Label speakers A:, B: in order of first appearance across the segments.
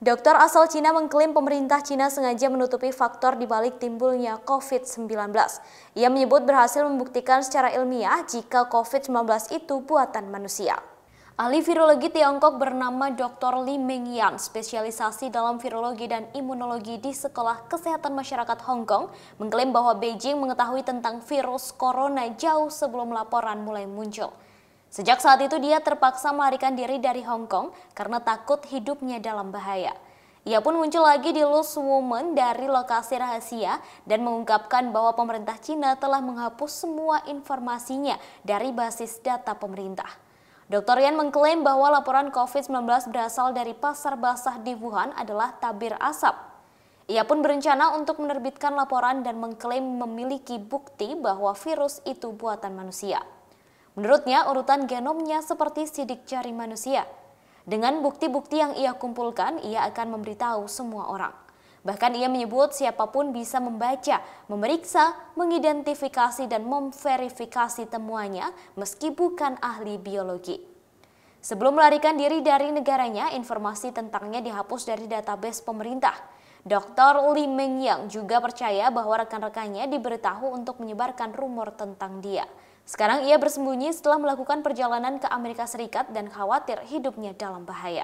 A: Dokter asal Cina mengklaim pemerintah Cina sengaja menutupi faktor dibalik timbulnya COVID-19. Ia menyebut berhasil membuktikan secara ilmiah jika COVID-19 itu buatan manusia. Ahli virologi Tiongkok bernama Dr. Li Mengyang, spesialisasi dalam virologi dan imunologi di Sekolah Kesehatan Masyarakat Hong Kong, mengklaim bahwa Beijing mengetahui tentang virus corona jauh sebelum laporan mulai muncul. Sejak saat itu dia terpaksa melarikan diri dari Hong Kong karena takut hidupnya dalam bahaya. Ia pun muncul lagi di Loose Woman dari lokasi rahasia dan mengungkapkan bahwa pemerintah Cina telah menghapus semua informasinya dari basis data pemerintah. Dr. Yan mengklaim bahwa laporan COVID-19 berasal dari pasar basah di Wuhan adalah tabir asap. Ia pun berencana untuk menerbitkan laporan dan mengklaim memiliki bukti bahwa virus itu buatan manusia. Menurutnya, urutan genomnya seperti sidik jari manusia. Dengan bukti-bukti yang ia kumpulkan, ia akan memberitahu semua orang. Bahkan ia menyebut siapapun bisa membaca, memeriksa, mengidentifikasi dan memverifikasi temuannya meski bukan ahli biologi. Sebelum melarikan diri dari negaranya, informasi tentangnya dihapus dari database pemerintah. Dr. Li Mengyang juga percaya bahwa rekan-rekannya diberitahu untuk menyebarkan rumor tentang dia. Sekarang ia bersembunyi setelah melakukan perjalanan ke Amerika Serikat dan khawatir hidupnya dalam bahaya.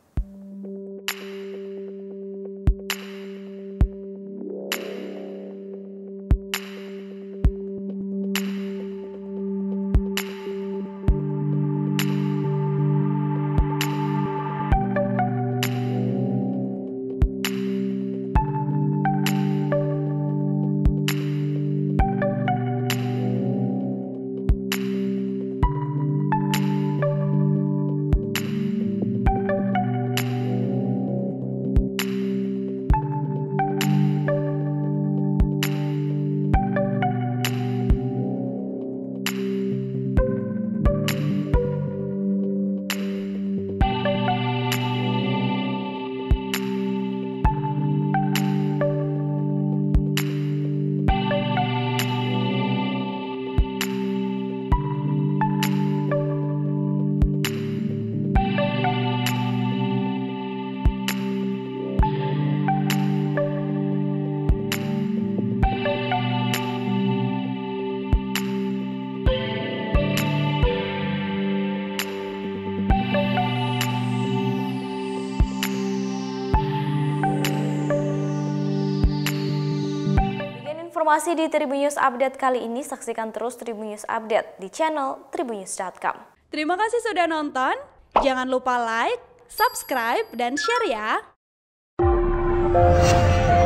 A: Informasi di Tribun News Update kali ini, saksikan terus Tribun News Update di channel tribunnews.com.
B: Terima kasih sudah nonton, jangan lupa like, subscribe, dan share ya!